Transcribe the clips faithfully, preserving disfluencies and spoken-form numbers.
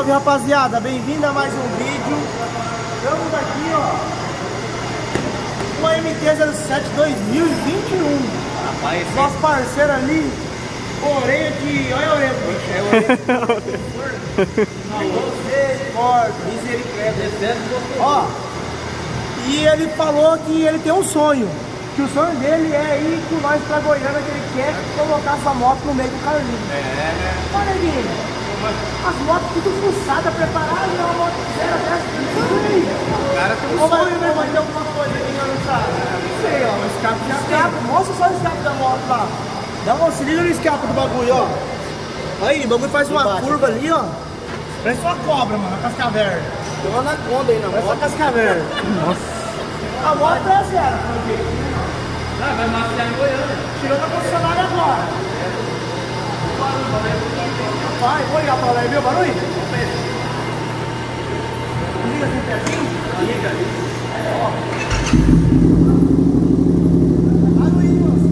salve, rapaziada, bem-vindo a mais um vídeo. Estamos aqui, ó, com a M T zero sete dois mil e vinte e um. Rapaz, nosso parceiro ali, orelha de... olha a orelha, bicho, é orelha. Misericórdia. Ó, e ele falou que ele tem um sonho, que o sonho dele é ir com nós pra Goiânia, que ele quer colocar essa moto no meio do Carlinhos. É, né? Olha, Guilherme. As motos tudo fuçadas, preparadas, uma moto zero dessa. O cara tem um sonho, vai, né? Vai ter alguma coisa aqui que eu não sabe. Não sei, ó, o escape já escape. Mostra só o escape da moto lá. Dá uma, se liga no escape do bagulho, ó. Aí, o bagulho faz uma embaixo, curva ali, ó. Parece uma cobra, mano, a cascavel. Tem uma anaconda aí na moto. Parece uma cascavel. Nossa. A moto é zero. Ah, vai mafiar em Goiânia. Tirou da concessionária agora. Vai, vou ligar pra lá, viu o barulho? Liga assim pertinho? Liga ali. Ó. Barulho, moço.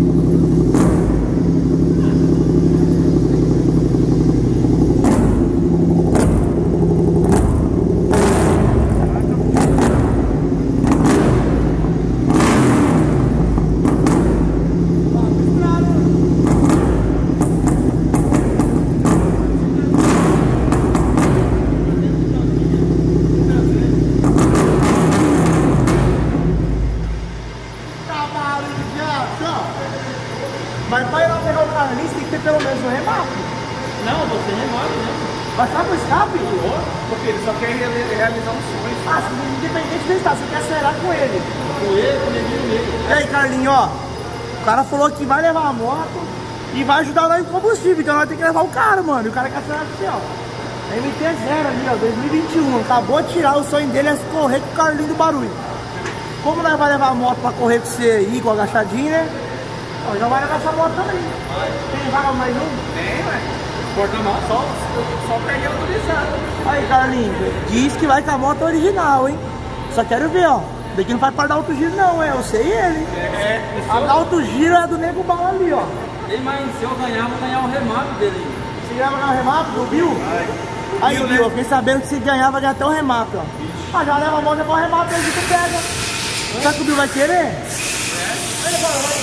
Mas para ir lá pegar o Carlinhos tem que ter pelo menos um remate. Não, você remate, né? Mas sabe o escape? Porque ele só quer realizar um sonho. Ah, independente dele estar, você quer acelerar com ele. Com ele, com ele mesmo. E aí, Carlinhos, ó. O cara falou que vai levar a moto e vai ajudar nós em combustível. Então nós temos que levar o cara, mano. E o cara quer acelerar com você, ó. M T zero ali, ó, dois mil e vinte e um. Acabou de tirar, o sonho dele é correr com o Carlinhos do barulho. Como nós vamos levar a moto pra correr com você aí, com agachadinho, né? Ó, já vai levar essa moto também. Vai. Tem vaga mais um? Tem, ué. Porta-mão, só, só o carrinho autorizado. Aí, Carlinhos, diz que vai com a moto original, hein? Só quero ver, ó. Daqui não vai para dar alto giro, não, é. Eu sei ele. É, a dar alto giro é do Nego Bala ali, ó. Ei, mas se eu ganhar, vou ganhar o remate dele. Se ganhar, vai ganhar o remate do Bill? Vai. Aí, Bill, né? Eu fiquei sabendo que se ganhar, vai ganhar até o remate, ó. Ah, já leva a moto, leva o remate, aí tu pega. Será que o Bill vai querer? Vamos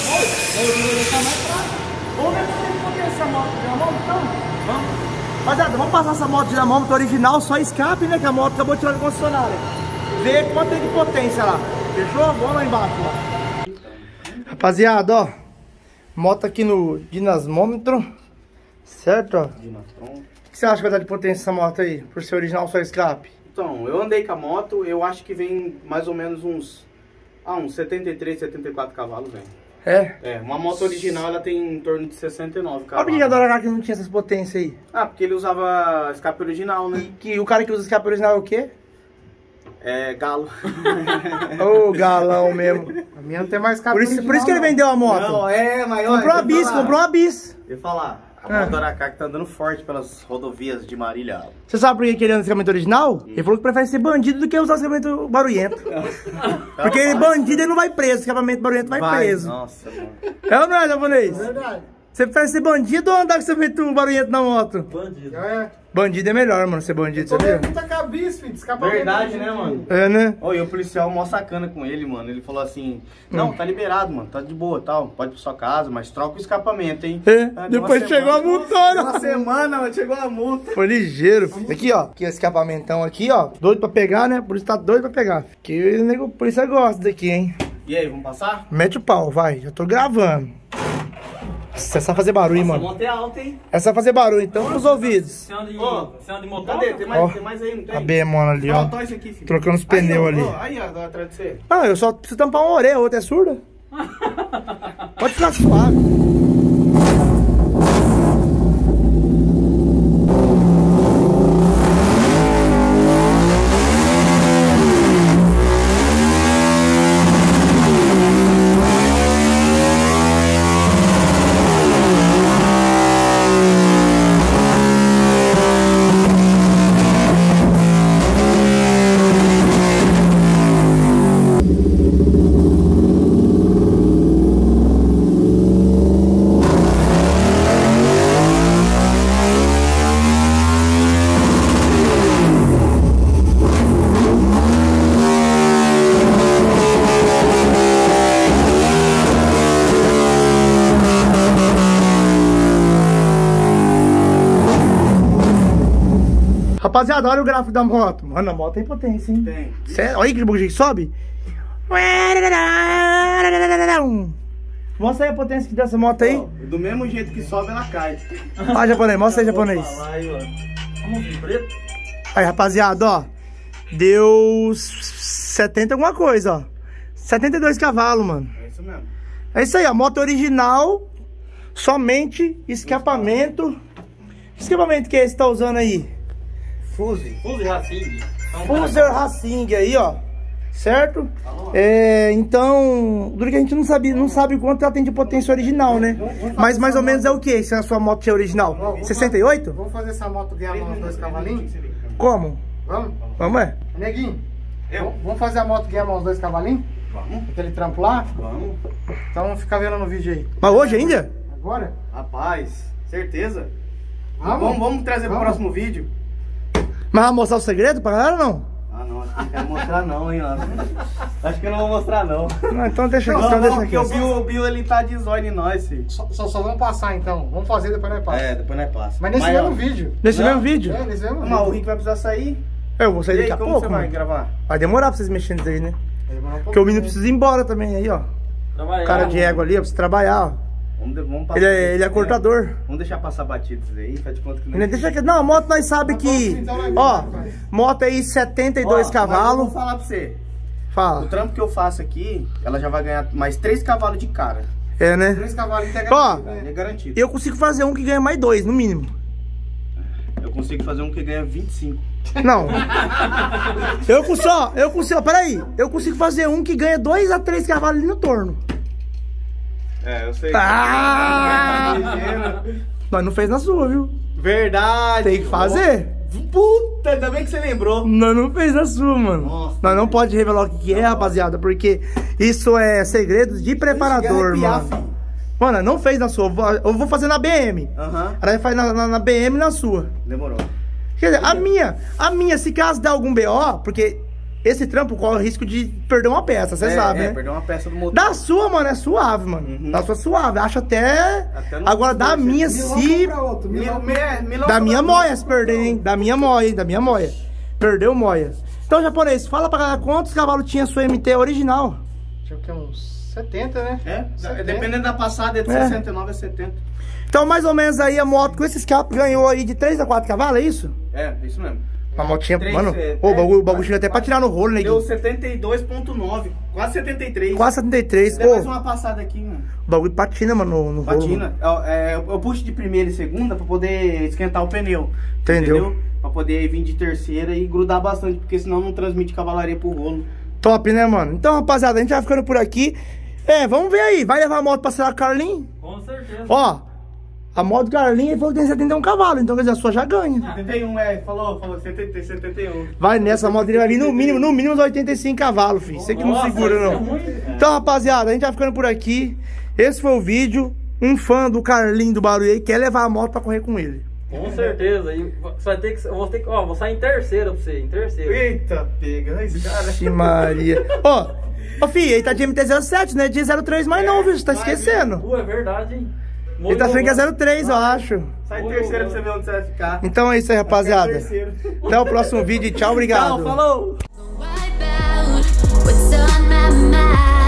ver se tem que poder essa moto de dinamômetro, então? Vamos. Rapaziada, vamos passar essa moto de dinamômetro original, só escape, né? Que a moto acabou de tirar da concessionária. Ver quanto tem de potência lá. Fechou? Vamos lá embaixo, ó. Rapaziada, ó. Moto aqui no dinamômetro. Certo, ó. Dinatron. O que você acha que vai dar de potência essa moto aí? Por ser original, só escape? Então, eu andei com a moto, eu acho que vem mais ou menos uns... Ah, uns setenta e três, setenta e quatro cavalos, velho. É? É, uma moto original ela tem em torno de sessenta e nove cavalos. Por que a Dora que não tinha essas potências aí? Ah, porque ele usava escape original, né? E que o cara que usa escape original é o quê? É, galo. Ô, oh, galão mesmo. A minha não tem mais escape por isso, original, por isso que ele vendeu a moto. Não, é, mas olha, comprou a bis, falar. comprou a bis. Eu ia falar. A moto Dora que tá andando forte pelas rodovias de Marília. Você sabe por que ele anda escapamento original? Hum. Ele falou que prefere ser bandido do que usar escapamento barulhento. Porque ele bandido ele não vai preso, escapamento barulhento vai, vai preso. Nossa, mano. É ou não é, japonês? É verdade. Você prefere ser bandido ou andar com escapamento barulhento na moto? Bandido. É. Bandido é melhor, mano, ser bandido, sabia? Muita cabeça, filho, escapamento. Verdade, né, mano? É, né? Ô, e o policial mó sacana com ele, mano. Ele falou assim, não, hum. tá liberado, mano, tá de boa, tal, pode ir pra sua casa, mas troca o escapamento, hein? É, ah, depois chegou a multona. Uma semana, mano, chegou a multa. Foi ligeiro, filho. Aqui, ó, aqui o escapamentão aqui, ó, doido pra pegar, né? Por isso tá doido pra pegar. Que o nego, por isso eu gosto daqui, hein? E aí, vamos passar? Mete o pau, vai, já tô gravando. Essa é só fazer barulho, Nossa, mano. A moto é alta, hein? Essa é fazer barulho, então, pros ouvidos. Você anda de, oh, você anda de motor? Cadê? Tem mais, oh, tem mais aí, não tem? A B, mano, ali, ó. Ó, esse aqui, filho. Trocando os pneus ali. Ó, aí, ó, atrás de você. Ah, eu só preciso tampar uma orelha, a outra é surda. Pode ficar suave. Rapaziada, olha o gráfico da moto. Mano, a moto tem potência, hein? Tem. Sério? Olha que bagulho que sobe. Mostra aí a potência que dá essa moto aí. Do mesmo jeito que sobe, ela cai. Ah, japonês, mostra aí, japonês. Aí, rapaziada, ó. Deu setenta alguma coisa, ó. setenta e dois cavalos, mano. É isso mesmo. É isso aí, ó. Moto original. Somente escapamento. Que escapamento que é esse que tá usando aí? Fuse. Fuse Racing. Fuser Racing aí, ó. Certo? É, então, duro que a gente não sabe, não sabe quanto ela tem de potência original, né? Mas mais ou menos é o que se a sua moto é original? sessenta e oito? Vamos fazer essa moto ganhar uns dois cavalinhos? Como? Vamos? Vamos, é? Neguinho, Eu? vamos fazer a moto ganhar uns dois cavalinhos? Vamos. Aquele trampo lá? Vamos. Então vamos ficar vendo no vídeo aí. Mas hoje ainda? Agora? Rapaz, certeza? Vamos? Vamos, vamos trazer pro Vamos. próximo vídeo. Mas vai mostrar o segredo pra galera ou não? Ah, não, acho que não quero mostrar não, hein, mano. Acho que eu não vou mostrar não. Não, então deixa aqui, Não, então não, deixa aqui. porque o Bill, o Bill, ele tá de zóio em nós, filho. Só, só, só vamos passar então. Vamos fazer, depois nós passamos. É, depois nós passa. Mas nesse Mas, mesmo ó, vídeo. Nesse Não. mesmo vídeo? É, nesse mesmo Mas o vídeo. Rick vai precisar sair. Eu vou sair E daqui aí, a como pouco, você vai mano. gravar? Vai demorar pra vocês mexerem nisso aí, né? Vai demorar um Porque o menino pouquinho. precisa ir embora também aí, ó. Trabalhar. O cara de égua ali, ó, precisa trabalhar, ó. Vamos, de- vamos passar. Ele é, ele é né? cortador. Vamos deixar passar batidos aí, faz de conta que não. Ele deixa que... Não, a moto nós sabe que... Ó, moto aí setenta e dois Ó, mas eu cavalos. vou falar pra você. O Fala. trampo que eu faço aqui, ela já vai ganhar mais três cavalos de cara. É, né? Três cavalinhos tem Ó, Ele é garantido. eu consigo fazer um que ganha mais dois, no mínimo. Eu consigo fazer um que ganha vinte e cinco. Não. Eu consigo, ó, eu consigo, ó, peraí. Eu consigo fazer um que ganha dois a três cavalos ali no torno. É, eu sei. Ah! Nós não fez na sua, viu? Verdade. Tem que fazer. Puta, ainda bem que você lembrou. Nós não fez na sua, mano. Nossa, Nós não pode revelar o que, que é, rapaziada, porque isso é segredo de preparador, Ixi, arrepiar, mano. filho. Mano, não fez na sua. Eu vou- Eu vou fazer na B M. Aham. Aí faz na, na, na B M e na sua. Demorou. Quer dizer, a minha, a minha, se caso der algum B O, porque esse trampo corre o risco de perder uma peça, você é, sabe, é, né? perdeu uma peça do motor. Da sua, mano, é suave, mano. Uhum. Da sua é suave. Acho até. Até no- Agora, da no- minha, Milão se. compra outro. Mi- Milão mi- Milão Da minha compra- moia se perder, hein? Da minha moia, hein? Da minha moia. Perdeu moia. Então, japonês, fala pra galera quantos cavalos tinha a sua M T original. Tinha o que? Uns setenta, né? É, setenta. dependendo da passada, é de É. sessenta e nove a setenta. Então, mais ou menos aí, a moto com esse escape ganhou aí de três a quatro cavalos, é isso? É, isso mesmo. Uma motinha, Três, mano. é, Ô, o bagulho, o é, bagulho chega até pra tirar no rolo, né? Deu setenta e dois ponto nove, quase setenta e três. Quase setenta e três. Deu mais Ô, uma passada aqui, mano. o bagulho patina, mano, no, no rolo. Patina. Eu, é, eu- eu puxo de primeira e segunda pra poder esquentar o pneu. Entendeu? Pra poder vir de terceira e grudar bastante, porque senão não transmite cavalaria pro rolo. Top, né, mano? Então, rapaziada, a gente vai ficando por aqui. É, vamos ver aí. Vai levar a moto pra ser a Carlinhos? Com certeza. Ó, a moto do Carlinhos ele falou que tem setenta e um cavalos, então quer dizer, a sua já ganha. setenta e um, é, falou, falou setenta, setenta e um. Vai nessa, a moto dele vai vir no mínimo, no mínimo uns oitenta e cinco cavalos, filho. Você que não Nossa, segura, isso é não. muito. Então, rapaziada, a gente vai ficando por aqui. Esse foi o vídeo. Um fã do Carlinhos do Barulho aí quer levar a moto pra correr com ele. Com certeza. E você vai ter que. Eu vou ter que. Ó, vou sair em terceira pra você, em terceira. Eita, pega, esse cara. Vixe Maria. Ó, ô filho, ele tá de M T zero sete, né? De zero três mais não, viu? Você tá esquecendo. Pô, é verdade, hein? Ele tá achando que é zero três, eu acho. Sai em terceira pra você ver onde você vai ficar. Então é isso aí, rapaziada. Terceiro. Até o próximo vídeo e tchau, obrigado. Tchau, falou! Wipe out what's on my mind.